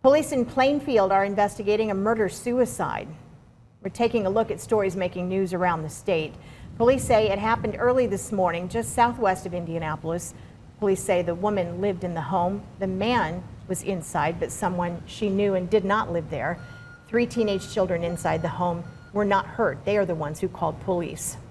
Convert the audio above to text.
Police in Plainfield are investigating a murder-suicide. We're taking a look at stories making news around the state. Police say it happened early this morning, just southwest of Indianapolis. Police say the woman lived in the home. The man was inside, but someone she knew and did not live there. 3 teenage children inside the home were not hurt. They are the ones who called police.